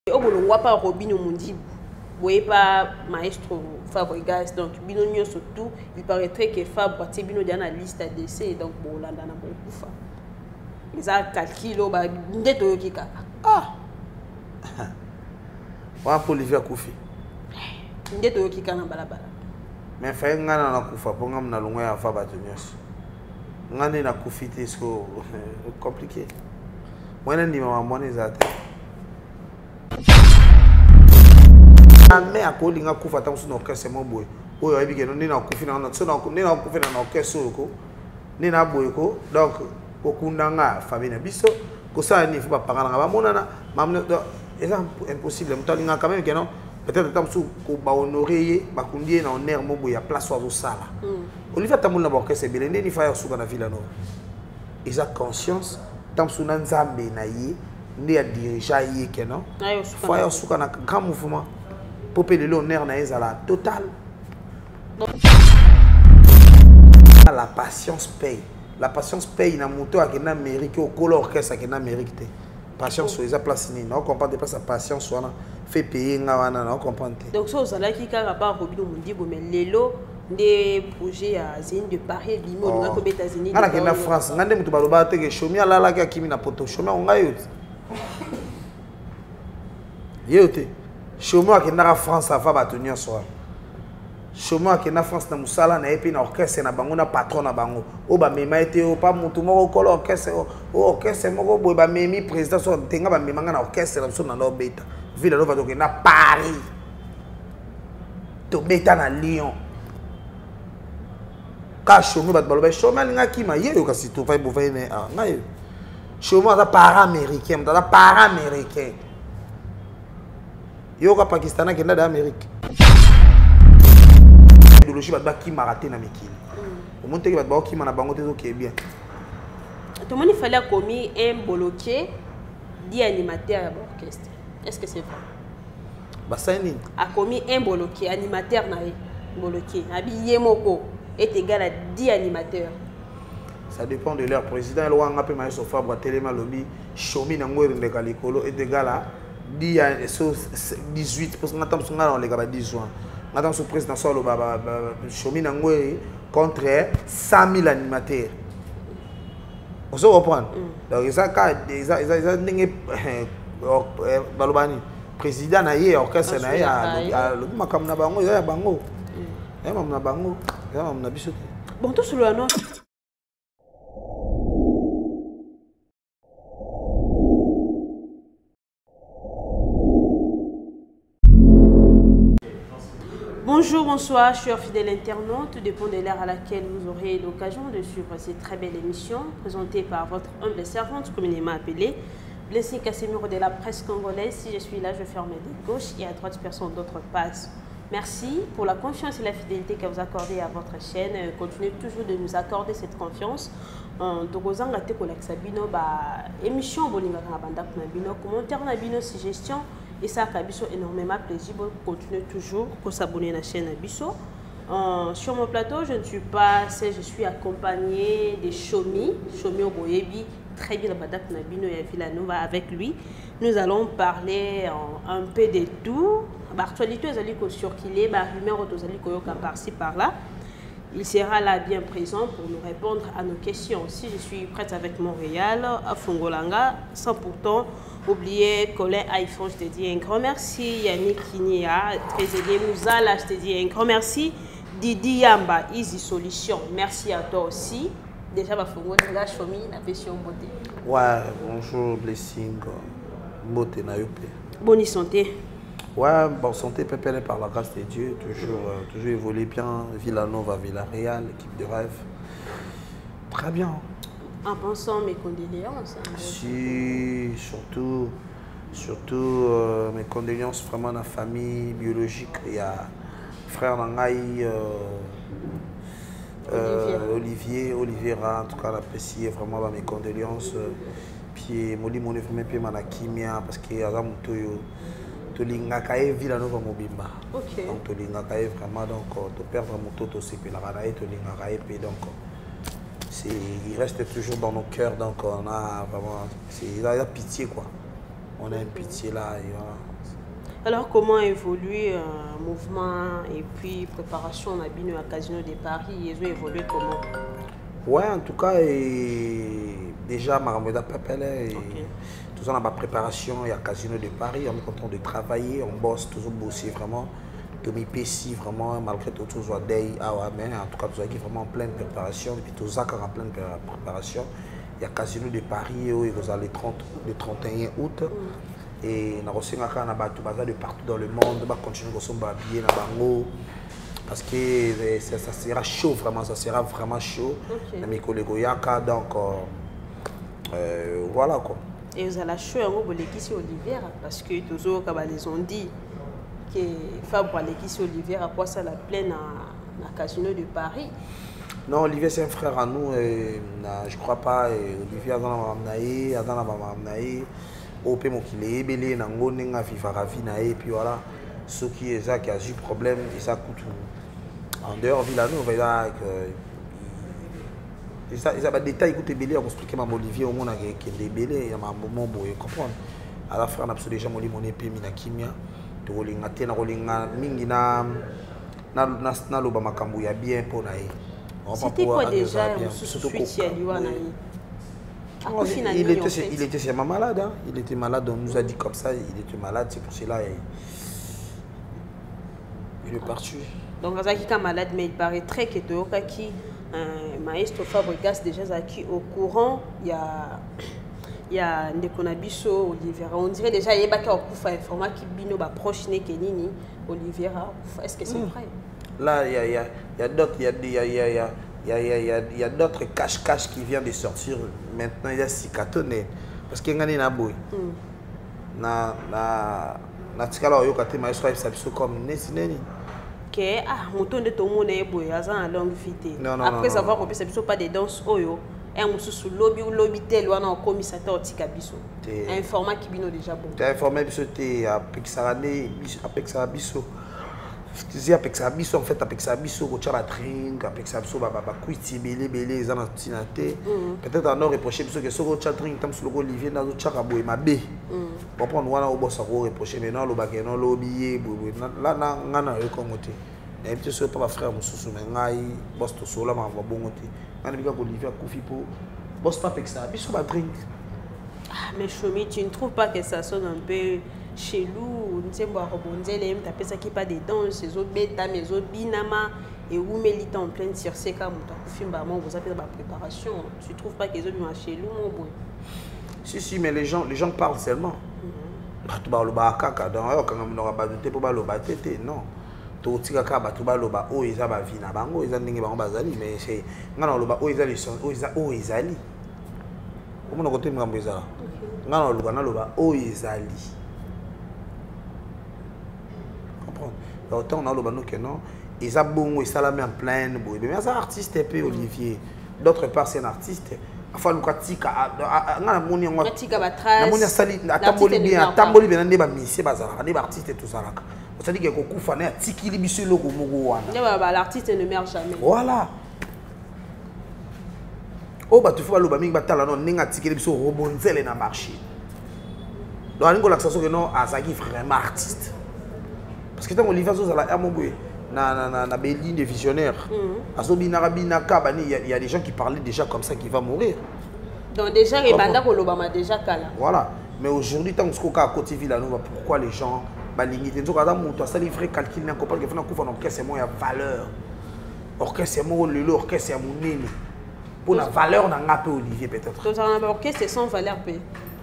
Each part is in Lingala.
Obolongwa pas Robino Mundi, voyez pas maestro Fabregas, donc Bino Nyo surtout, il paraîtrait que Fabre a Bino dans la liste d'essai, donc Bolanda na beaucoup. Ils ont calculé, bah, n'était pas ah, wa pour Olivier Koufi. N'était pas na balabala. Mais fait ngana na kufa, pour ngam na longue ya Fabre Tonyos. Ngane na Koufi te so compliqué. Moi na ndima wa mone zate. Mais à quoi l'inga kufa tant sur orchestre mon boy. Oh ya bigeno ni na Koufi na so na ni na Koufi na orchestre ko. Ni na boy ko. Donc okundanga famille na biso ko ça ni faut pas parler na ba monana mamne c'est impossible muto linga quand même que non peut-être tant sou ko ba honorer ba kundie na honneur mo boy ya place oiseau sala Olivier tamul na ba orchestre belende ni fa suka na villa no ils a conscience tant sou na nzambe na ye ndi ya dirigeant ye que non fa suka na grand mouvement popé l'honneur na ezala total. La patience paye. La patience paye na moto à qui n'Amérique au color orchestre qui n'Amérique te. Patience sur les place ni non comprendre pas sa patience soit fait payer ngawana non comprendre. Donc ça aux ala qui car pas Robino Mundi mais lelo des projets à Zine de Paris Limo na ko États-Unis. Ala qui na France ngande mutu baloba te que chomi ala la ki kimi na poto chomi on ngayo. Yote. Chomi qui na France afa batonio soir. Chômeur qui na France na musala na epi na orchestre na bango na patron na bango o ba mema ete o pa mutu moko kolo orchestre o orchestre moko boy ba memi président so tenga ba memanga na orchestre so na no beta ville no va donc na Paris to beta na Lyon ka chômeur ba baloba chômeur linga kima yero kasi to fa bo fa ne ah ngai chômeur da para-américain da para-américain yo ka pakistanais qui na d'Amérique idéologie bat qui m'a raté na mikili. Au monde qui bat qui m'a na bango tezo qui est bien. Tout le monde il fallait commis un bloqué d'animateur à l'orchestre. Est-ce que c'est vrai? Bah ça ni. A commis un bloqué animateur na bloqué. Habillé moko est égal à 10 animateurs. Ça dépend de leur président. Le roi ngape maïso Fabre Telema lobby chomi na ngori de kalikolo est égal à 18 parce qu'on attend son on les gars 10 juin. Madame le président soit le baba chomi nangwe contre 100 000 animateurs. Vous se reprendre. Donc ils ont n'engé balobani président na ye orchestre na ya le makam na bango ya bango. Ya mam na bango ya mam na biso. Bon tout sur le annonce. Bonjour, bonsoir, chers fidèles internautes, tout dépend de l'heure à laquelle vous aurez l'occasion de suivre cette très belle émission présentée par votre humble servante communément appelée Blessing Casemiro de la presse congolaise. Si je suis là, je ferme de gauche et à droite personne d'autre passe. Merci pour la confiance et la fidélité que vous accordez à votre chaîne. Continuez toujours de nous accorder cette confiance. Dogozanga te kolakisa bino ba émission bolinga na banda kuna bino commentaire na bino suggestion. Et ça a énormément plaisir de continuer toujours à s'abonner à la chaîne Abisso. Sur mon plateau, je ne suis pas seule, je suis accompagnée de Chomi Oboyebi, très bien Badak Nabino et Villanova avec lui. Nous allons parler un peu de tout. L'actualité, sur qu'il est, numéro par-ci par-là. Il sera là bien présent pour nous répondre à nos questions. Si je suis prête avec Montréal, à Fongolanga, sans pourtant oublier Colin iPhone, je te dis un grand merci. Yannick Kinia, Trésorier Mouzala, je te dis un grand merci. Didi Yamba, Easy Solution, merci à toi aussi. Déjà, ma Fongolanga, Chomi, la version beauté. Ouais, bonjour, Blessing, beauté na yope. Bonne santé. Ouais, bonne santé, pépé par la grâce de Dieu, toujours évolué bien. Villanova, Villarreal, équipe de rêve. Très bien. En pensant mes condoléances. Si, surtout mes condoléances vraiment à la famille biologique. Il y a frère Nangaï, Olivier, en tout cas, apprécié vraiment mes condoléances. Puis, mon vraiment peu manakimia parce qu'il y a un Tolingakae Villanova Mobimba. Ok. Donc Tolingakae vraiment donc to perdre mon toto c'est que la ranae Tolingakae donc il reste toujours dans nos cœurs donc on a vraiment c'est il a pitié quoi. On a une pitié là. Et voilà. Alors, comment évolue un mouvement et puis préparation à Bino à Casino de Paris? Ils ont évolué comment? Ouais, en tout cas, déjà, Marameda Papele, tout ça, on a ma préparation, il y a Casino de Paris, on est content de travailler, on bosse, toujours bosser vraiment. Tommy Pessi, vraiment, malgré tout, tout ça, mais en tout cas, tout ça qui est vraiment en pleine préparation, et puis tout ça, en pleine préparation. Il y a Casino de Paris, il y a le 31 août. Et on a reçu de partout dans le monde, on va continuer à se habiller dans Bango. Parce que ça sera chaud, vraiment, ça sera vraiment chaud. Dans mes collègues, donc voilà quoi. Et vous allez chaud pour l'équipe Olivier, parce que toujours, quand ils ont dit que Fabre l'équipe Olivier a quoi ça la plaine à Casino de Paris. Non, Olivier c'est un frère à nous, je crois pas. Olivier a dans la mamanaï. Opé mokile belé nango nenga FIFA na et puis voilà ceux qui a eu problème et ça coûte en dehors Villano va dire que ça va détail écoute belé on expliquer ma Olivier au monde que des belé il y a un moment boye comprendre à la fin on a absolument déjà mon épée mina kimia to rolinga te na rolinga mingi na loba makambu ya bien pour nae c'était quoi déjà surtout il était vraiment malade, hein? Il était malade, on nous a dit comme ça, il était malade, c'est pour cela il est parti. Donc, il est malade, mais il paraît très que Maestro Fabregas déjà au courant, il y a Ndekonabiso, Oliviera. On dirait déjà qu'il y a un format qui bino proche de Kenini, Oliviera. Est-ce que c'est vrai? Là, il y a d'autres, il y a d'autres cache-cache qui viennent de sortir maintenant. Il y a Sikatone parce qu'il y a un boy. Na tikala oyo kate maestro ça comme nesineni. Que monton de tout le monde est boy à longue vite. Après avoir copié ça pas de danse oyo. Un monsieur sous lobby ou lobby tel ou un commissateur tikabiso. Un format qui bino déjà bon. Tu as informé biso te avec ça biso. Excusez avec ça biso en fait avec ça biso ko tcha la drink avec ça biso ba kuiti belé za na tinate peut-être on aurait reproché biso que soko tcha drink tam sur le Olivier na zo tcha ka boy mabe pour prendre wana au boss ko reprocher mais non lo ba ke non lobier là na ngana yo ko ngote et puis ce pas frère mususu mais ngai boss to sola ma ba bongote ngana bika ko Olivier kufi po boss pas avec ça biso ba drink. Mais Choumi, tu ne trouves pas que ça sonne un peu chelou? On sait pas rebondir les mêmes, t'as ça qui pas des dents, ces autres bêta, mes autres binama, et où milite en pleine circe comme tu film bah vous avez la préparation. Tu trouves pas que les autres sont chelou mon boy? Si mais les gens parlent seulement. Tu vas le bas kaka dans quand on aura battu pour le battre non. Tu tika ka battu ba loba o isa ba vina bango isa ndenge bango bazali mais c'est ngana loba o isa les son o isali. Comment on continue ngambo ezala? Ngana loba na loba o ezali. Comprendre? Autant on a loba no que non, isa bongo esalami en pleine boy. Mais ça artiste un peu Olivier. D'autre part c'est un artiste. Afa lukatika ngana moni ngo. Katika ba trace. Na moni sali atamboli bien ndeba mise bazala, ndeba artiste tout ça là. Ça dit que kokufa na tikili biso logo mogo wana. Ndeba l'artiste ne meurt jamais. Voilà. Oh bah tu fais le baming batala non ninga tikeli biso rebonzele na marché. Donc alingo l'accent que non azaki vraiment artiste. Parce que tant Olivier Zoza la amoboué na Béline des visionnaires. Azobi narabina kabani il y a des gens qui parlaient déjà comme ça qui va mourir. Donc déjà Rebanda Kolobama déjà kala. Voilà, mais aujourd'hui tant qu'on à côté Villanova pourquoi les gens balingi tenzo kada muto ça les vrais calculs n'a pas que fana kufa non orchestre moi il y a valeur. Orchestre moi le orchestre mon nini. Pour la valeur d'un peu Olivier peut-être. Donc un orchestre c'est sans valeur peu.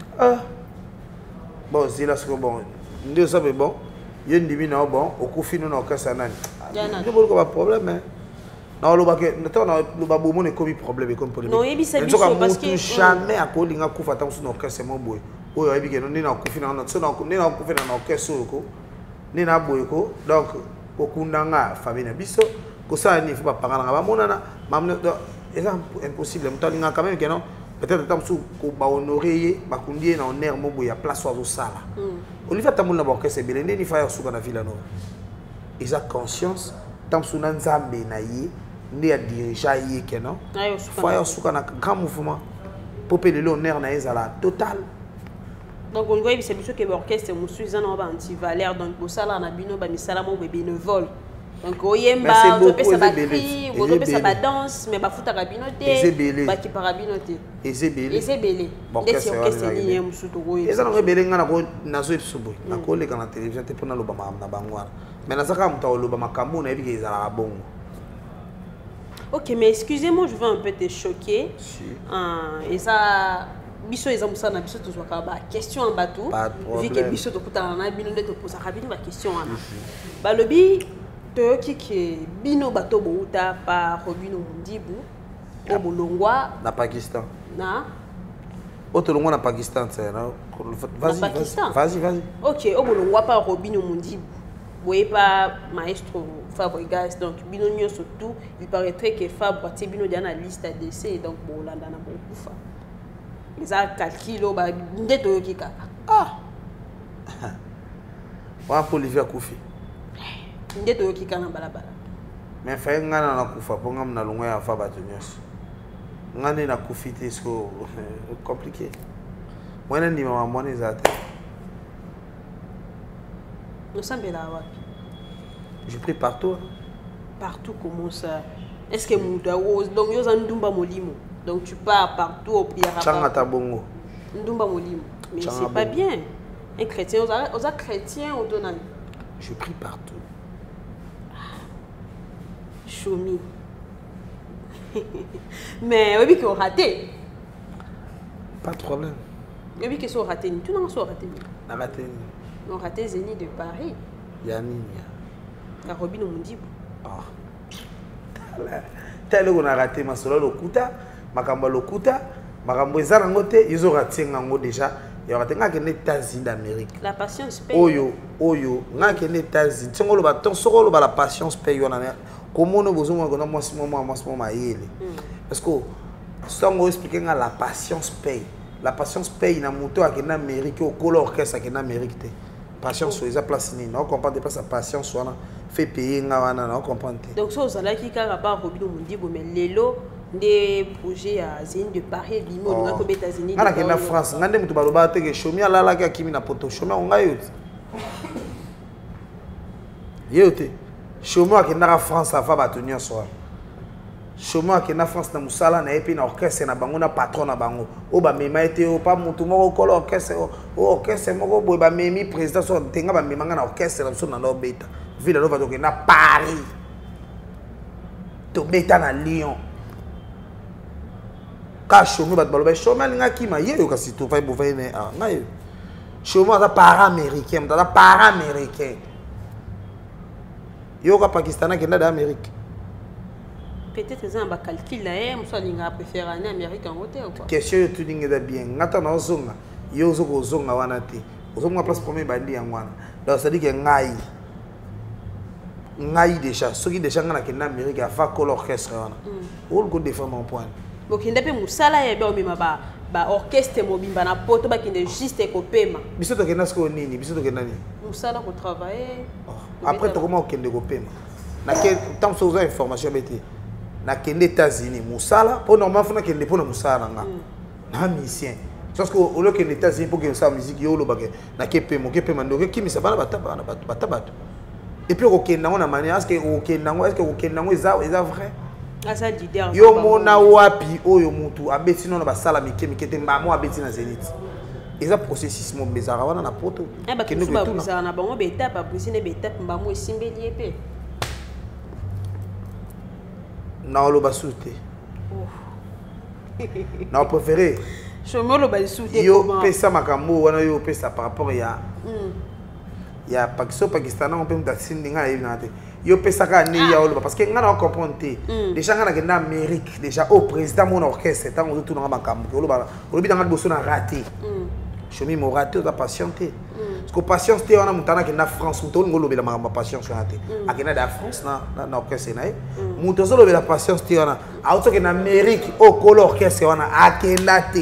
Bon c'est là ce que bon. Nous savons bon. Il y a une divine bon au coup final orchestre nan. Je vois pas problème hein. Non le bac le babo mon est comme problème comme problème. Non il c'est parce que jamais à kolinga kufa tant sur orchestre mon boy. Oyo ebi ke non ni na ku final na so na ku ni na ku final na orchestre ko. Ni na boy ko donc okundanga famille na biso ko ça ni faut pas parler na ba monana mamne c'est impossible. Quand même que non. Peut-être que tu vas honorer, tu vas honorer mon boy à place au sala. Olivier Tamoul n'a pas que c'est bien. Il faut faire ce qu'on a vu là. Ils ont conscience. Tant que tu as Zambé naïe, ni à diriger que non. Il faut faire ce qu'on a grand mouvement. Pour payer l'honneur naïe à la totale. Donc on voit c'est biso que l'orchestre musuiza na ba anti-valeur donc bosala na bino ba misala mo bénévole. Donc oyemba to pesa ba cri, to pesa ba danse mais ba futa bino te, ba ki para bino te. Ezebele. Ndesi orchestre ni ye musuto go. Eza na rebele ngana ko nazo esubo. Na ko leka na télévision te pona loba na bangwana. Mais na saka muta loba makambo na ebi ezala bongo. Ok, mais excusez-moi, je vais un peu te choquer. Et ça, biso eza musana biso to zwaka ba question en bateau. Vu que biso to kutana na bino nde to posa ka bino ba question wana. Ba lobi to ki bino bato bouta par Robino Mundibu au Bolongwa na Pakistan. Na Autre Bolongwa na Pakistan, c'est là. Vas-y. Ok, au Bolongwa par Robino Mundibu. Voyez pas maestro Fabregas donc bino nyo surtout il paraîtrait que Fabre a bino dans la liste à décès donc bolanda na bokufa. Les a calculé ba ndeto yokika. Wa Olivier Koufi. Ndeto yokika na balabala. Mais fa ngana na kufa po ngam na longwa ya Fabre nyos. Ngane na Koufi te so compliqué. Moi na ndima mwana ezate. Nous sommes là wapi. Je prie partout. Partout comment ça? Est-ce que muda donc yo ndumba molimo. Donc tu pars partout au prière. Changa tabongo. Ndumba molimo. Mais c'est pas bien. Un chrétien aux chrétiens au donant. Je prie partout. Choumi. Mais oui qu'on raté. Pas de problème. Oui que sont raté. Tout non sont raté. Na raté. On raté Zénith de Paris. Yanini. La Robino Mundibu. Ah. Tel on a raté ma solo lokuta, makamba lokuta, makambo ezana ngote, ils ont raté ngango déjà. Il y aura des États-Unis d'Amérique. La patience paye. Oyo, ngake les États-Unis. Tsengo lo ba ton solo ba la patience paye on a. Comment nous besoin qu'on a moi ce moment yele. Parce que sans expliquer la patience paye. La patience paye na moto à en Amérique au color orchestre en Amérique. Patience sur les place ni non comprendre pas sa patience soit fait payer ngana non comprendre. Donc ça ça là qui ka rapport Robino Mundibu mais lelo des projets à Zénith de Paris bimo nga ko États-Unis. Ngana ke na France ngande mutu baloba te ke shomi ala la ka kimi na poto shomi on yote. Yote. Shomi a ke na France afa batonyo soir. Shomi a ke na France na musala na epi na orchestre na bango na patron na bango. O ba mema ete o pa mutu moko kolo orchestre o orchestre moko boy ba memi président so tenga ba mema na orchestre na so na no beta. Ville no va donc na Paris. To beta na Lyon. Ka shomi ba baloba shomi alinga kima ye yo kasi to fa bo fa ne ah na yo. Shomi a para-américain, da para-américain. Yo ka Pakistan ki na d'Amérique. Peut-être que ça va calculer là, moi je préfère en Amérique en hôtel quoi. Question tu dingue da bien. Ngata na ozonga. Yo zo ko zonga wana te. Ozonga place premier bandi yangwana. Donc ça dit que ngai déjà, ceux qui déjà ngana ki na Amérique a fa col orchestre wana. On go défendre mon point. Donc il ndepé musala ya ba mema ba orchestre mobimba na poto ba kinde juste ko pema. Biso to kena sko nini? Biso to kena nini? Musala ko travailler. Après to comment kende ko pema. Na ke tant so za information beti. Na kende États-Unis musala po normalement fona kende po na musala nga. Na musicien. Parce que au lieu que les États-Unis pour que ça musique yo lo bagé na ke pema ndo ke kimi sa bana bataba. Et puis au kenda on a manière est-ce que au kenda est vrai? Asa leader. Yo mona wapi oyo mutu abeti non ba sala mike te mbamo abeti na Zénith. Eza processus mo bezara wana na poto. Ba kendo ba bezara na bango beta pa brisine beta mbamo esimbeli epé. Na lo basute. Na préféré. Chomo lo basute. Yo pesa makambo wana yo pesa par rapport ya Pakistan on peut me dire nga yo pesaka ni ya oloba parce que ngana comprendre déjà ngana ke na Amérique déjà au président mon orchestre tant on tout na makambo oloba olobi nga boso na raté chomi mo raté ta patienter parce que patience te wana mutana ke na France muto ngolo bela makambo patience raté akena da France na orchestre na muto zolo bela patience te wana auto ke na Amérique au colo orchestre wana akena te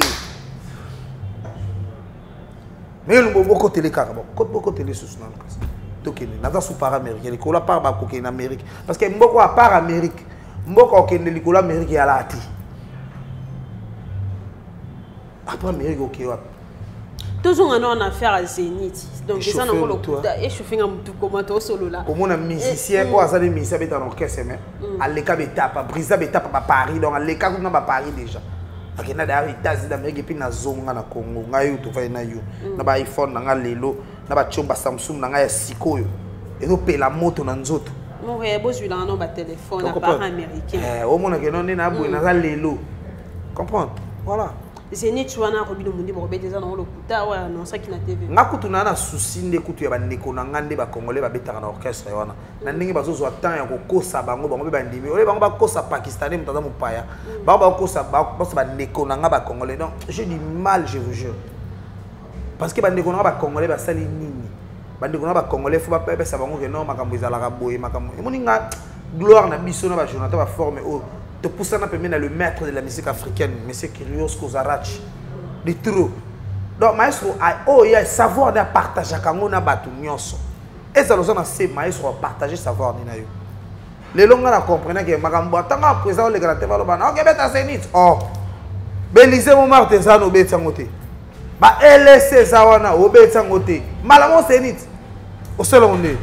mais le beaucoup télé carrément beaucoup télé sous na nada sous para-américain les cola par ba en Amérique parce que mboko à part Amérique mboko okende likola Amérique ya lati après Amérique OK Toujours on a affaire à Zénith. Donc ça on a le et chauffer un tout comment toi solo là. Comme on a musicien quoi ça des musiciens dans l'orchestre mais à l'écart beta brisa beta à Paris donc à l'écart on a Paris déjà. Akena d'ailleurs États-Unis d'Amérique et puis na zonga na Congo ngayo to fa na yo. Na ba iPhone na lelo na ba chomba Samsung na ya sikoyo. Et no pe la moto na nzoto. Mon rébo celui-là on a téléphone à part américain. Au monde que non na boy na lelo. Comprendre? Voilà. Zénith tu wana robino mundi bo bete za na lokuta wa non ça qui na TV. Ngakutu na souci ndekutu ya bandeko na ngande ba congolais ba betaka na orchestre wana. Na ndenge bazozwa temps ya kokosa bango bango be bandimi. Ole bango ba kosa pakistanais mutaza mupaya. Bango ba kosa ba bandeko na nga ba congolais. Donc j'ai du mal je vous jure. Parce que bandeko na ba congolais ba sali nini. Bandeko na ba congolais faut ba pesa bango ke non makambo ezalaka boye makambo. Emoni nga gloire na biso na ba Jonathan ba forme o te poussant à permettre le maître de la musique africaine, M. Kyrios Kozarach, de trop. Donc, maestro, il y a savoir de partager avec nous na batu nyonso. Et ça nous a fait maestro partager savoir ni na yo. Les longs na comprendre que makambo tanga présent le grand tevalo bana. OK, beta Zénith. Oh. Belize mo Martin ça no beta ngote. Ba LC ça wana o beta ngote. Malamo Zénith. Au seul on est.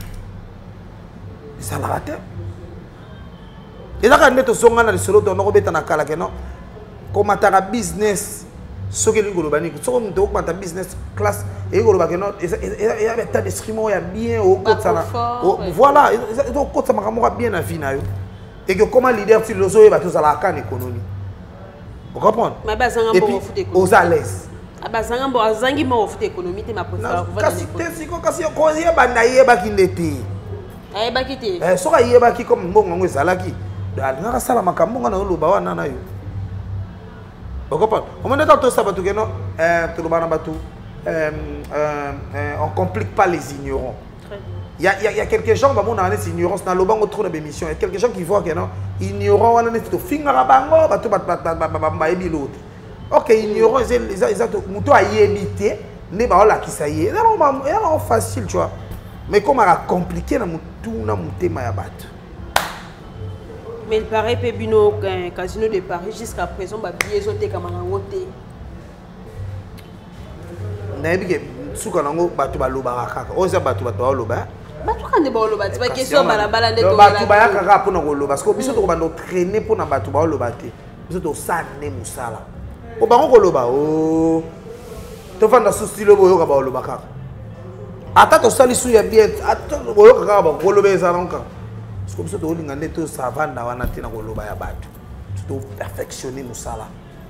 Ça l'a raté. Et là, quand on songa na lisolo to no beta na kala ke no comment ta business so ke lingolo bani so ko mto ko ta business class et ko ba ke no et ya beta d'esprit ya bien au côté ça voilà au côté ça makamo bien na vie na yo et que comment leader ti lozo e ba to sala kan économie vous comprenez mais bazanga bo foot économie aux à l'aise bazanga bo azangi mo foot économie te ma posa kasi te siko kasi ko yeba na yeba kindete ayeba kite so ka yeba ki comme mbongo ngo ezalaki nga sala makambo nga na oloba wana na yo okopana omona ta to sabatu ke no to lobana batu on complique pas les ignorants. Il y a quelques gens qui ont une ignorance dans le banc trop d'émissions. Il y a quelques gens qui voient que non ignorant wana neto finga bango batu ba ebi l'autre. OK ignorant ils muto ayebité ne ba ola kisaye. C'est facile tu vois. Mais comment à compliquer na mutu na mutema ya batu. Mais il paraît que Bino Casino de Paris jusqu'à présent ba billets sont comme en hôtel. Nabi ke suka nango batu ba loba kaka. Oza batu loba. Batu kan de ba loba, c'est pas question bala bala de to. Batu ba kaka pour na loba parce que biso to ba entraîner pour na batu ba loba te. Biso to sané musala. O ba ko loba o. To fanda souci lo boyo ka ba loba kaka. Ata to sali su ya bien, ata boyo kaka ba ko loba za nka. Comme ça, tu as tout ça va dans la nature tu dois perfectionner nous ça là.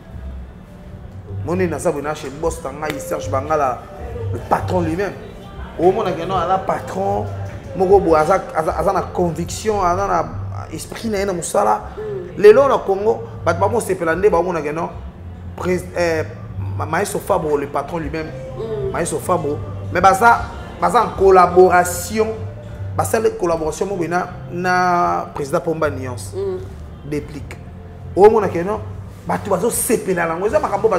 Mon est dans sa bonne chez boss tanga il Serge Bangala le patron lui-même. Au moment où on a le patron, moko bo aza na conviction, aza na esprit na nous ça là. Les lois au Congo, bat ba mo sepelande ba mo na geno Maestro Fabro le patron lui-même. Maestro Fabro mais baza en collaboration. Parce que la collaboration avec le président Pomba Nuance déplique. Au moment où tu vas se séparer la langue, tu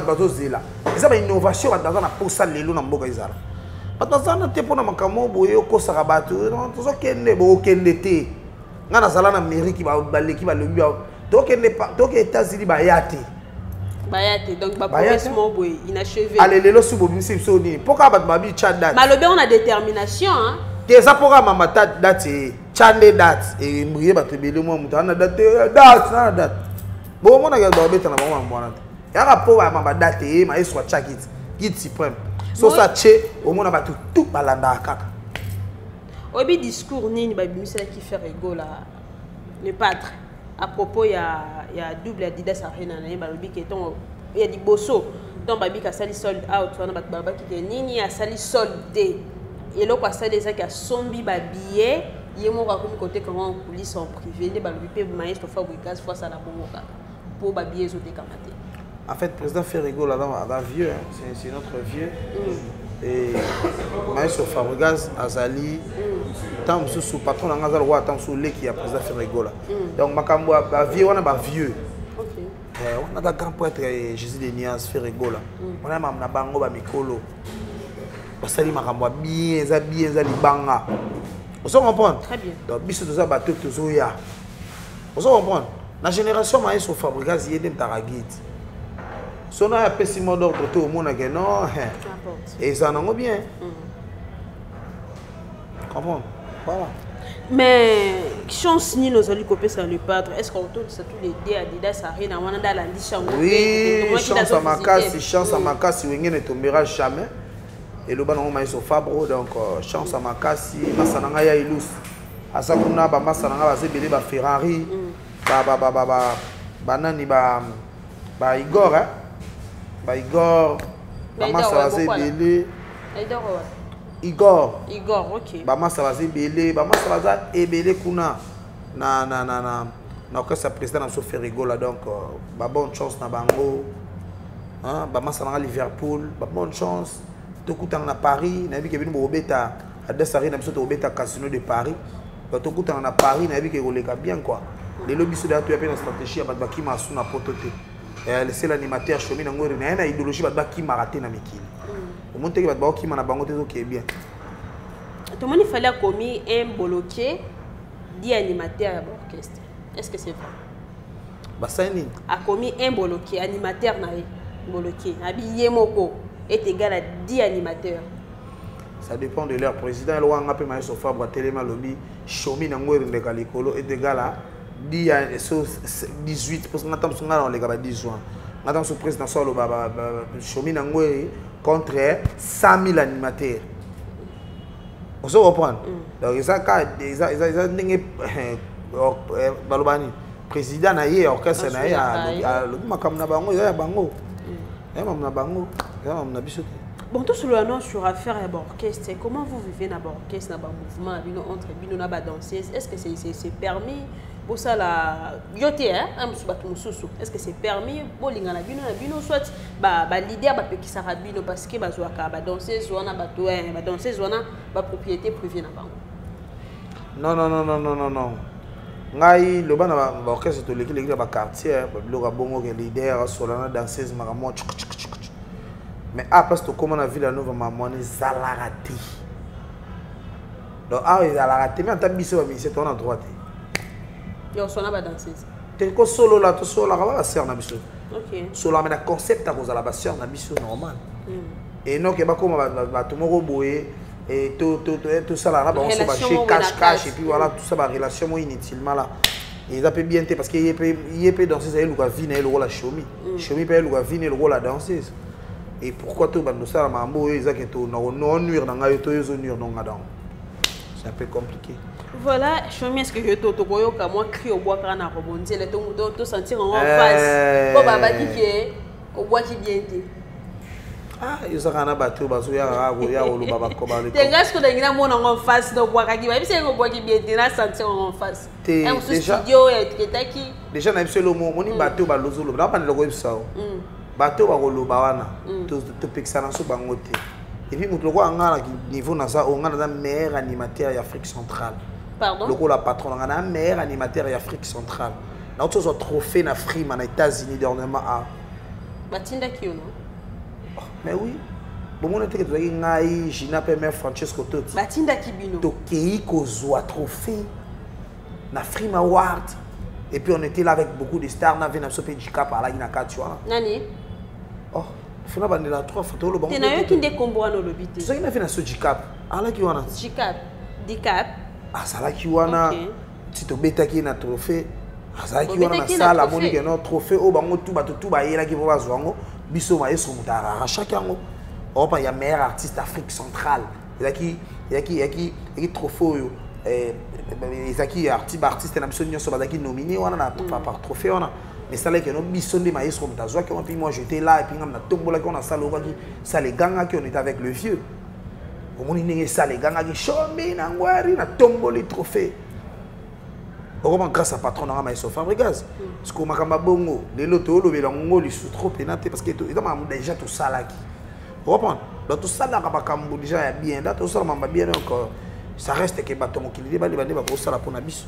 vas une innovation dans la posa lelo na mboka izala. Parce que tu pour na makamo boyo ko sarabatu, tu so kende bo kende te. Ngana sala na mairie ki ba baleki ba lobi to kende pas to ke États-Unis ba yate. Bayate donc ba progressement boy inachevé. Allez lelo subo bimisi so ni. Pourquoi ba ba bi chat date. Malobe on a détermination hein. Des programmes à ma date chande date et mbrier battre belé moi mutana date na date bon mon a doit beta na bon mwana ya rapport à ma date et ma soit chakit guide suprême so ça che au monde ba tout balanda kaka obi discours nini ba bimisa qui fait rigolo le padre à propos il y a double Adidas Arena na ba lobi keton il y a di bosso donc ba bi ka sali sold out wana ba ba ki nini a sali soldé. Et là, ça des qui a sombi ba billet, il y a mon comme côté comment en coulisses en privé, les balbipé maestro fabriquage fois ça la bomoka pour ba billet zoté kamate. En fait, président Ferrigo là dans vieux, c'est notre vieux. Et maestro fabriquage azali tant sous patron na ngazal roi tant sous l'équipe président Ferrigo là. Donc makambo ba vieux on a ba vieux. OK. On a da grand prêtre Jésus de Nias Ferrigo là. On a même na bango ba mikolo. Basali makambo bien za libanga. Vous comprenez? Très bien. Donc biso toza bateau tozoya. Vous comprenez? La génération maïs au fabricage yé dem taragit. son a appelé mot d'ordre tout le monde que non et ça n'en bien comprends voilà. Mais chance ni nos alliés copier sur le padre, est-ce qu'on tourne ça tous les deux Adidas Arena on a dans la chambre? Oui, chance à ma casse, il ne tombera jamais. Et le ballon maïs au Fabro, donc chance à ma casse, Massananga ya ilus. À ça qu'on a, Massananga va se béler, Ferrari, Banani, Igor, hein? Igor, Massa va se béler. Igor, ok. Massa va se béler, Massa va se béler, Kuna. Donc ça président dans ce Ferrigo là donc bonne chance na bango hein Massa na Liverpool bonne chance tout coup à Paris na bi ke bino bobeta à Desari na biso to bobeta casino de Paris tout coup à Paris na bi ke roleka bien quoi les lobbies de tu appelle la stratégie à baki masu na pototé c'est l'animateur chomi na ngori na idéologie baki maraté na mikili au monte ke baki na bango te qui est bien tout le monde il fallait commis un bloqué d'animateur à l'orchestre. Est-ce que c'est vrai? Bassani a commis un bloqué animateur na bloqué habillé moko est égal à 10 animateurs. Ça dépend de leur président le wanga pe maïso fabre telema lobby chomi na ngori de kalikolo est égal à 18 parce que ngatam sunga on les gaba 10 ans ngatam sous président solo baba chomi na ngori contre 100 000 animateurs. On se reprend. Donc ça balobani président na ye orchestre na ya le makam na bango ya bango ya mam na bango ya mam na biso. Bon tout sur l'annonce sur affaire et orchestre comment vous vivez na orchestre na ba mouvement bino entre bino na ba danseuse est-ce que c'est permis pour ça la yoté hein amsu batu mususu est-ce que c'est permis bolinga na bino soit ba leader ba pekisa bino parce que bazwa ka ba danseuse wana bato ba danseuse wana ba propriété privée na bango? Non. Ngai le bana ba orchestre to l'équipe ba quartier ba biloko bongo ke leader solana danseuse makamo mais après to comment na ville nova mamone zalarati donc zalarati mais anta biso ba mise to na droite yo sona ba danseuse te ko solo la to solo la ba sœur na biso ok solo mais na concept à cause la ba sœur na biso normal et non ke ba koma ba to moko boye et tout ça là on se cache et puis voilà tout ça va relation inutilement là et ça peut bien être parce qu'il peut danser ça il va venir le rôle la chomi peut le venir le rôle la danseuse et pourquoi tout bando ça mambo ils que tout non nuire dans ngayo to yo nuire non ngadon c'est un peu compliqué voilà chomi est-ce que je to koyo ka moi cri au bois kana rebondir le to sentir en face bon baba dit que au bois qui bien été ah ils sont en bateau baso ya olo baba ko ba le tenga ce que d'ingina mon en face do bois qui ba c'est au bois qui bien été na sentir en face un studio et taki déjà na biso le moni bateau ba lozolo na pa ndelo ko bisa bateau ba koloba wana to pexana so bangote et puis mutu ko ngala niveau na ça on ngana meilleur animateur d'Afrique centrale pardon le la patron ngana meilleur animateur d'Afrique centrale na autre trophée na frime na États-Unis dernièrement à batinda ki ono. Mais oui, bon on était que tu ngai Gina Pemé Francesco Totti. Batinda Kibino. Tokei kozwa trophée na Frima Award et puis on était là avec beaucoup de stars na vena sope Jika par là ina katwa. Nani? Oh, fina bande la 3 photos le bon. Tena yo kinde kombo wana lobité. Ça ina fina so Jika. Ala ki wana. Jika. Dicap. Ah ça la ki wana. Si to beta ki na trophée. Ah ça ki wana na sala monique no trophée o bango tout ba yela ki ba zwango. Biso ma yeso mutara à chaque ango il y a meilleur artiste d'Afrique centrale il y a trophée il artiste na biso nyonso bazaki nominé wana na par trophée wana mais ça là que no biso de ma yeso mutazwa que puis moi j'étais là et puis ngam na tombola qu'on a salo qui ça les ganga qui on était avec le vieux au moni ninge ça les ganga qui chombi na ngwari na tomboli trophée comment grâce à patron na Maïso Fabregas parce que makamba bongo les loto lo bela ngoli sous trop pénaté parce que ils ont déjà tout ça là qui reprendre dans tout ça là makambo déjà bien là tout ça mamba bien donc ça reste que baton qui li ba ko sala pour na biso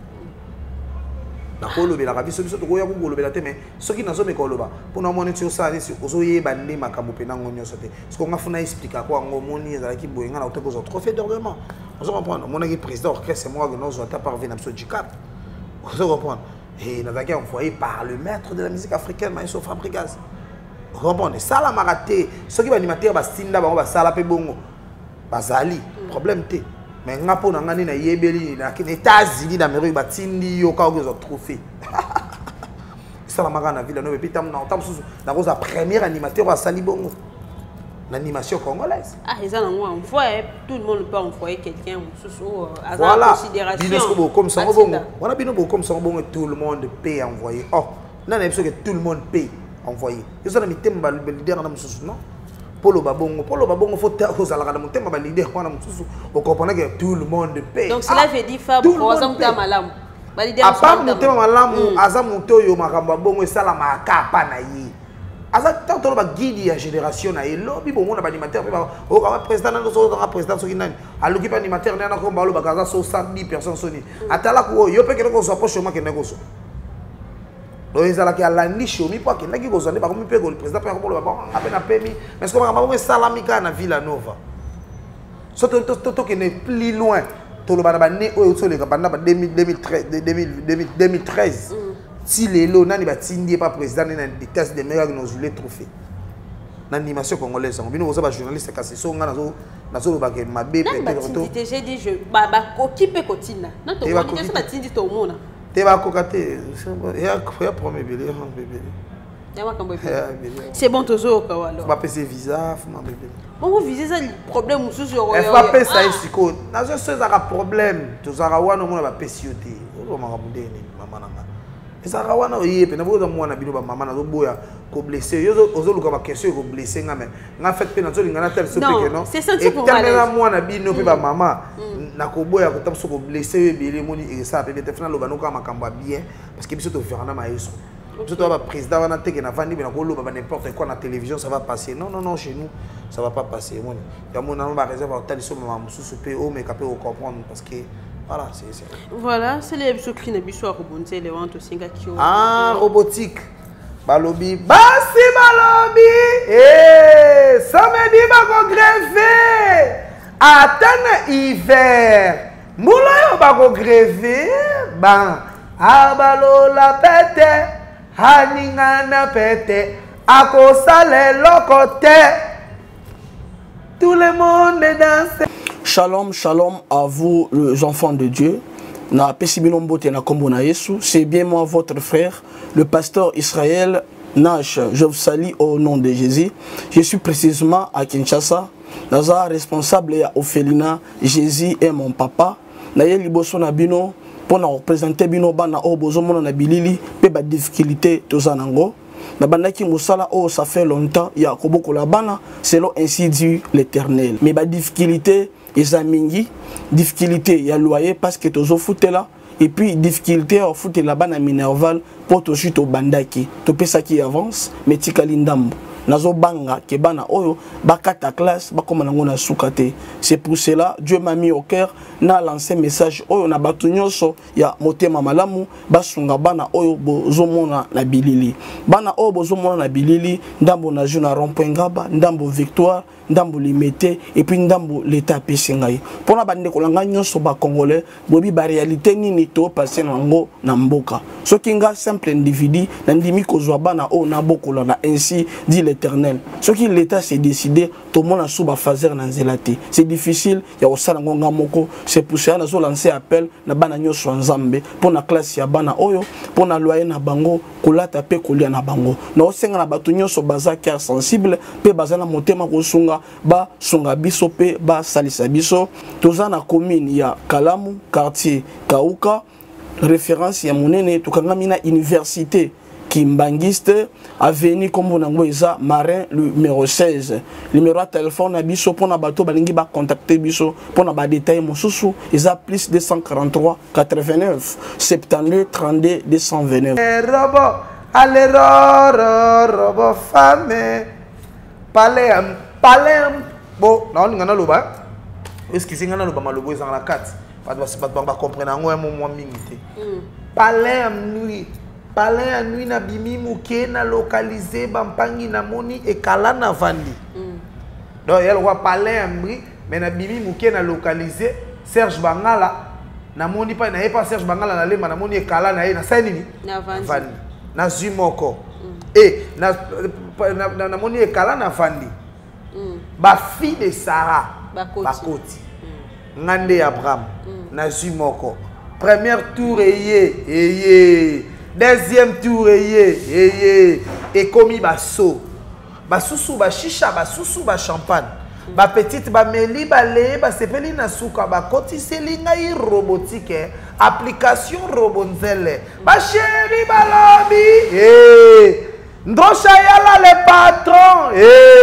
na ko lo bela ka biso to ko ya ko lo bela te mais ce qui nazo me ko lo ba pour na moni sur ça si ozo ye bande makambo pena ngonyo sote parce que ngafuna expliquer quoi ngomoni za ki boyenga na oteko zo trophée d'ornement. On se reprend. Mon président orchestre, c'est moi qui nous avons parvenu à ce Jicap. On se reprend. Et nous avons envoyé par le maître de la musique africaine, Maïso Fabregas. comprendre sala maraté ceux qui va animateur ba sinda ba ba sala pe bongo bazali problème té mais ngapo na ngani na yebeli na États-Unis d'Amérique ba tindi yo ka ozo trophée sala maka na ville no pe tam na tam susu na ko sa premier animateur ba sali bongo l'animation congolaise. Ah, ils ont envoyé, tout le monde peut envoyer quelqu'un sous voilà. Considération. Comme ça, voilà, comme ça, tout le monde paye envoyer. Oh, là, on a que tout le monde paye envoyer. Ils ont mis thème leader dans le non. Polo babongo, faut aux alara dans thème leader quand on vous comprenez que tout le monde paye. Donc cela veut dire Fab, par exemple, malam. À part mon thème malam, azam moto makamba bongo sala makapa na yi. Tant que tu guide la génération, il y a un animateur, un président, un président, un animateur, un 70 personnes. Atala ko yo pe ko so approche ma ke negoso. Do ezala ke ala ni show mi pa ke naki ko zo ne ba ko mi pe ko le président pe ko ba ba apena pemi mais ce que ba salamika na Villa Nova. So to ke ne plus loin to lo ba ba ne o so le ka ba na 2013. Si les lots n'ont pas tindi pas président dans des tests de meilleurs nous voulons trophée l'animation congolaise on vient aux journalistes cassé son na zo ba ke mabe peut-être j'ai dit je ba qui peut continuer non to on dit ça tindi to mona te ba kokate ya premier bébé c'est bon tozo ka walo ba pese visa faut ma bébé bon visa ça problème sous sur elle va pesa isiko na zo ça un problème tozara wana mona ba pesioté o ma mudeni mama nanga ezaka wana oyepe na boza mwana bino ba mama na zo boya ko blesser yo ozo luka ba question ko blesser nga mais nga fait pe na zo lingana tel sopeke non c'est senti pour moi na mwana bino pe ba mama na ko boya ko tamso ko blesser ebele moni et ça pe te final lo banoka makambo bien parce que biso to verana ma yeso biso to ba président wana teke na vandi na ko lo ba n'importe quoi na télévision ça va passer non chez nous ça va pas passer moni ya mona ba réserve au taliso mama mususu pe o me kapé au comprendre parce que voilà, c'est voilà, c'est les bisous qui ne bisous à rebondir les ventes aussi qui ont robotique. Balobi, basi balobi. Samedi bako greve. Atana hiver. Moula yo bako greve. Ban, abalo la pete. Haningana pete. Akosale lokote. Tout le monde est dansé. Shalom, shalom à vous les enfants de Dieu. C'est bien moi votre frère, le pasteur Israël Nash. Je vous salue au nom de Jésus. Je suis précisément à Kinshasa. Naza responsable à Ophelina. Jésus est mon papa. Naye liboso na bino pour représenter bino bana o bozo mona na bilili pe ba difficulté tozanango. Na bandaki musala oh ça fait longtemps ya koboko la bana selon ainsi dit l'Éternel. Mais ba difficulté Ezamingi, difficulté ya loyer parce que tozo foute là et puis difficulté au foute là-bas na Minerval pour to chute au bandaki to pesa qui avance mais tikali ndambo nazo banga ke bana oyo bakata classe bakoma nango na sukate. C'est pour cela Dieu m'a mis au cœur na lancé message oyo na batu nyonso ya motema malamu basunga bana oyo bozomona na bilili bana oyo bozomona na bilili ndambo na juna rond-point Ngaba ndambo Victoire ndambo limité et puis ndambo l'état pesingai pona bande kolanga nyonso ba congolais bobi ba réalité nini to passer nango na mboka soki nga simple individu na ndimi kozwa bana o na bokola na ainsi dit l'Éternel soki l'état s'est décidé to mona suba fazer na nzelati c'est difficile ya osala ngonga moko c'est pour ça nazo lancer appel na bana nyonso nzambe pona classe ya bana oyo pona loyer na bango kolata pe kolia na bango na osenga na batu nyonso baza cœur sensible pe bazana motema kosunga ba sunga biso pe ba salisa biso toza na commune ya Kalamu quartier Kauka référence ya monene tukangami na université Kimbangiste avenue comme on eza Marin numéro 16 numéro de téléphone na biso pona bato balingi ba contacter biso pona ba détail mosusu eza plus 243 89 72 32 229 robo allez robo femme palais bon na on ngana loba est-ce que ngana loba malobo eza na 4 pas ba comprendre ngo mo mingi palais nuit na bimi muke na localiser bampangi na moni ekala na vandi donc il roi palais mbri mais na bimi muke na localiser Serge Bangala na moni pas na pas Serge Bangala na lema na moni ekala na ye na sa nini na vandi na zumoko et na na moni ekala na fandi ba fille de Sarah bakoti ngande Abraham na moko première tour eye deuxième tour eye et komi baso basusu ba shisha basusu ba champagne ba petite ba meli ba le ba sepeli na suka ba koti selinga i robotique application robonzele ba chéri balobi ndosha yala le patron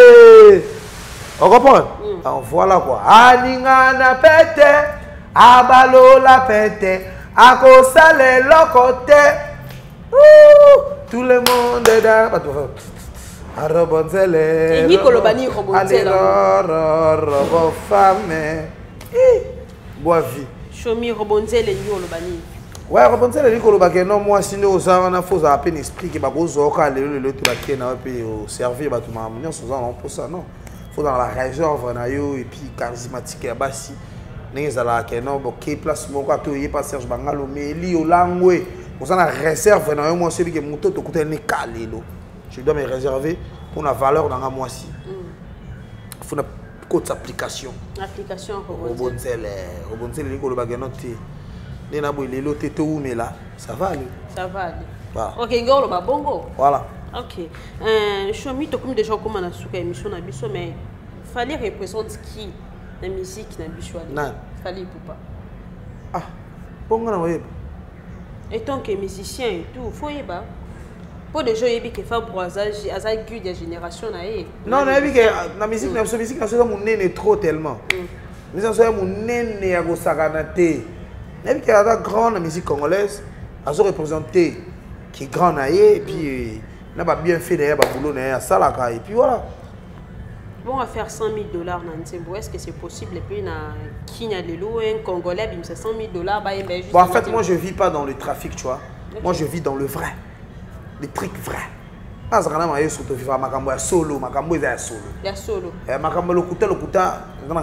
on comprend voilà quoi aninga na pete abalola pete akosale lokote tout le monde est là robonzele Nicolo Bani robonzele robo femme bois vie chomi robonzele Nicolo Bani ouais robonzele Nicolo Bani non moi sinon aux arts faut à peine esprit que bagozo ka le tout baké na pe servir ba tout mamien sans en pour ça non faut dans la réserve na yo et puis charismatique ya basi nezala ke non bo ke place moko to y pas Serge Bangalo mais li o langwe on a réserve na yo moi celui que moto to kuta ni kalelo je dois me réserver pour la valeur dans un mois-ci. Il faut une cote application. Application robonzele Nicolo Baganotti. Les nabou les lotés tout mais là ça va aller. Ça va aller. Voilà. OK, ngolo ba bongo. Voilà. OK. Chomi to comme déjà comment na suka émission na biso mais fallait représenter qui la musique na biso ali. Non. Fallait pour pas. Bongo na web. Et tant que musicien et tout, faut y ba. Pour des gens qui font brossage, à ça guide des générations non, la musique na so mon nene trop tellement. Mais ça so mon nene ya go saganate. Na bi que la grande musique congolaise a so représenter qui grand na et puis n'a pas bien fait derrière ba boulot na ça la et puis voilà. Bon, on va faire $100 000 dans Ntembo. Est-ce que c'est possible? Et puis, il y a des loups, un Congolais, il me fait $100 000. Bon, en fait, moi, je ne vis pas dans le trafic, tu vois. Okay. Moi, je vis dans le vrai. Les trucs vrais. Parce que je suis surtout vivre à solo. Il y a solo. Il y a solo. Il y a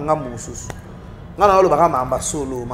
solo.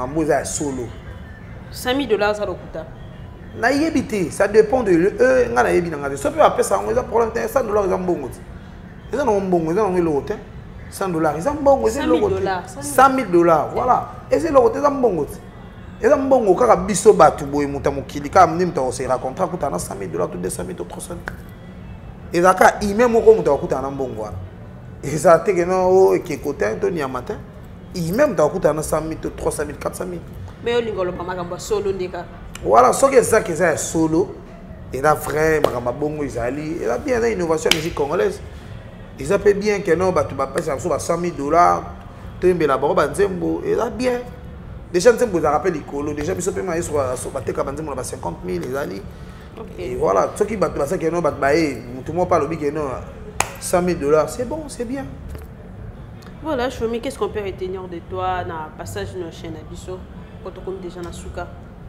$100 000, ça le coûte. Ça dépend de eux. Ça peut appeler ça. $100 ils ont bon. Ils ont bon. Ils ont l'autre. $100 ils ont bon. $100 000. Voilà. Et c'est l'autre. Ils ont bon. Ils ont bon. Quand biso batu boy mutamukili quand même tu se raconter coûte $100 000 tout 200 000 tout 300 000. Et là quand il même ko muta coûte un bon voilà. Et ça te que non qui côté to ni matin. Il même tu coûte 100 000 tout 300 000 400 000. Mais on ngolo pa makamba solo ndeka. Voilà, ce que c'est solo. Et là vrai makamba bongo izali. Et là bien dans innovation musique congolaise. Ils appellent bien que non bah tu vas passer sur $100 000 tembe la baro banzembo et là bien. Déjà, je vous rappelle les déjà, je peux sur la 50 000 et voilà, ceux qui battent ça, tout le monde parle de $100 000, c'est bon, c'est bien. Voilà, Chomi, qu'est-ce qu'on peut retenir de toi dans le passage de nos chaînes à Bisso, quand on compte déjà dans Souka?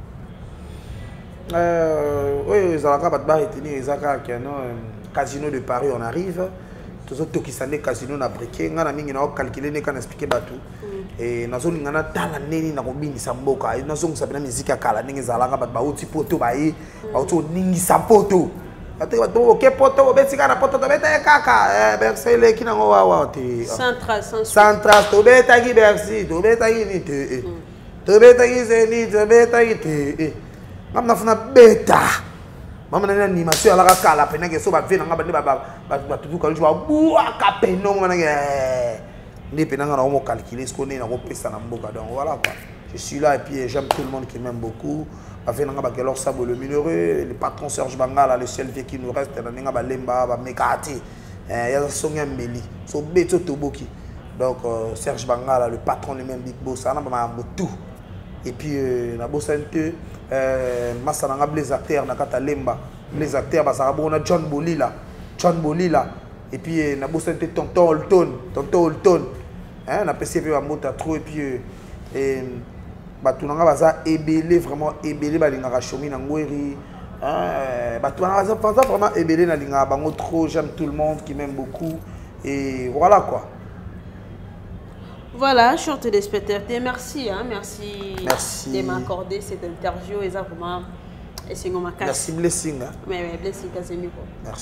Oui, ils ont retenir les casino de Paris, on arrive. Tous ceux qui sont casino na briquet, on a calculé, on a expliqué tout. Et nous avons tala neni na kobini samboka. Nous avons sabina musique à kala ningi zalanga bat bauti poto bayi, bauti ningi sampoto. Ate bato oke poto betika na poto beta kaka. Bercy le kina ngowa wa te. Central to beta ki Bercy, to beta ki ni te. To beta ki zeni, to beta ki te. Ngam na funa beta. Mama na animation ala kala pena ke so ba vena ngaba ba tutu ka jwa bua ka peno ngana ke. Calculer ce qu'on est dans donc voilà quoi. Je suis là et puis j'aime tout le monde qui m'aime beaucoup. Le patron Serge Bangala, le seul vieux qui nous reste, donc Serge Bangala, le patron lui-même Big Boss, tout. Et puis les acteurs, les acteurs, John Bolila. Et puis na bossé tonton Olton hein na PCP ba mota trop et puis batu nanga baza ebelé vraiment ebelé balinga chomi na ngweri hein batu nanga baza vraiment ebelé na linga bango trop. J'aime tout le monde qui m'aime beaucoup et voilà quoi. Voilà, chers téléspectateurs, merci hein, merci de m'accorder cette interview et ça vraiment et c'est merci blessing hein. Mais blessing c'est mieux. Merci.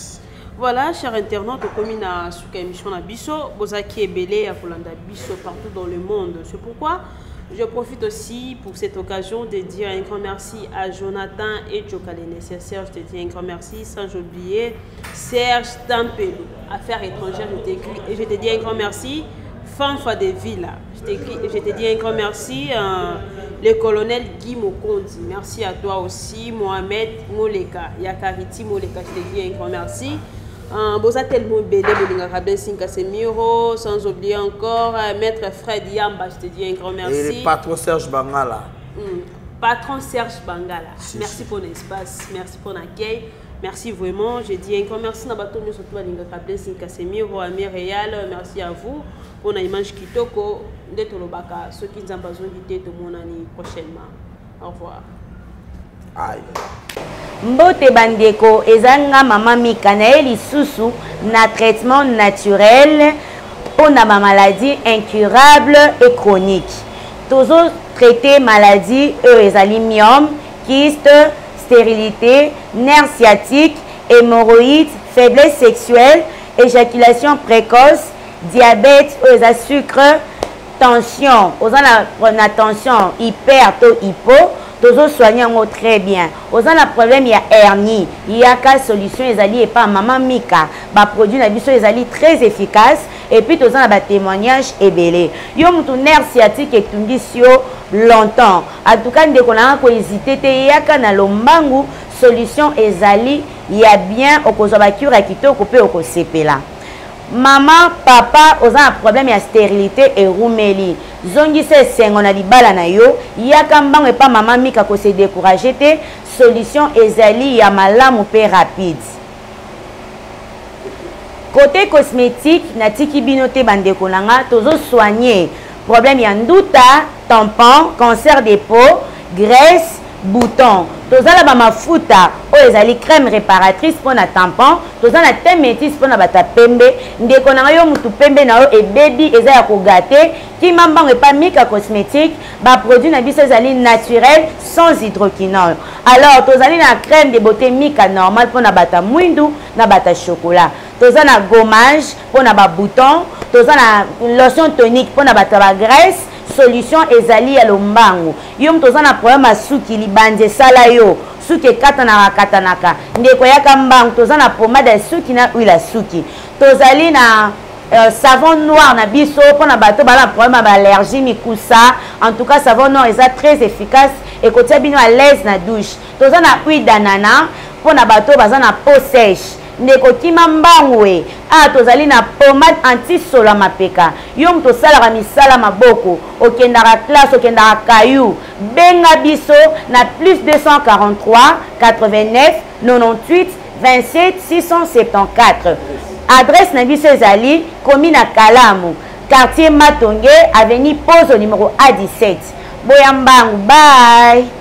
Voilà, chers internautes, comme il y a une émission à Bisso, Bozaki est belé à Kolanda Bisso partout dans le monde. C'est pourquoi je profite aussi pour cette occasion de dire un grand merci à Jonathan et Djokale nécessaire. Je te dis un grand merci, sans oublier Serge Tampelou, Affaires étrangères, je t'écris et je te dis un grand merci. Fanfa de Villa, je te dis un grand merci. Le colonel Guy Mokondi, merci à toi aussi. Mohamed Moleka, Yakariti Moleka, je te dis un grand merci. Boza tellement belé, Casemiro, sans oublier encore Maître Fred Yamba, je te dis un grand merci. Et le patron Serge Bangala. Patron Serge Bangala, merci pour l'espace, merci pour l'accueil, merci vraiment. Je dis un grand merci à Casemiro, à Myrial, merci à vous pour l'image Kitoko, d'être le baka, ceux qui ont besoin de tout le monde prochainement. Au revoir. Aïe. Mbote bandeko ezanga mama Mika na lisusu na traitement naturel pour na maladie incurable et chronique. Toujours traiter maladie ezali myome, kyste, stérilité, nerf sciatique, hémorroïdes, faiblesse sexuelle, éjaculation précoce, diabète, sucre, tension, na tension hyper to hypo. Toujours soigner très bien. Aux a problème il y a hernie, il y a qu'à solution ezali et pas maman Mika. Ba produit na biso ezali très efficace et puis tous a ba témoignage ebelé. Yo mutu nerf sciatique et tundisio longtemps. En tout cas ndeko na ko hésiter te yaka na lombangu solution ezali il y a bien okozwa ba cure kitoko pe okosepela. Maman, papa, aux a un problème de stérilité et roumeli. Zongi se sengo na libala na yo, yakambang et pas maman Mika ko se décourager te, solution ezali ya malamu pe rapide. Côté cosmétique, na tiki binote bandeko nanga, tozo soigner problème ya nduta, tampon, cancer des peaux, graisse, bouton. Tozala ba mafuta o ezali crème réparatrice pour na tampon, tozala thé métis pour na bata pembe, ndeko na yo mutu pembe na yo e baby eza ya ko gâter, ki mambango pas Mika cosmétique, ba produit na biso ezali naturel sans hydroquinone. Alors tozali na crème de beauté Mika normal pour na bata mwindu, na bata chocolat. Tozala gommage pour na ba bouton, tozala lotion tonique pour na bata ba graisse. Solution ezali ya lombango. Yo mtoza na problème à suki libanje sala yo. Suki katanaka. Ndeko yaka mbango toza na pomade ya suki na huile ya suki. Tozali na savon noir na biso pour na bato bala problème à allergie mikusa. En tout cas savon noir est très efficace et kotia bino à l'aise na douche. Toza na huile d'ananas pour na bato baza na peau sèche. Ndeko kima mbangwe tozali na pomade anti-sola mapeka yo mto sala misala maboko okendara classe okendara kayu benga biso na plus 243 89 98 27 674 adresse na biso ezali commune na Kalamu quartier Matonge avenue Pose au numéro A17 Boyambangu bye.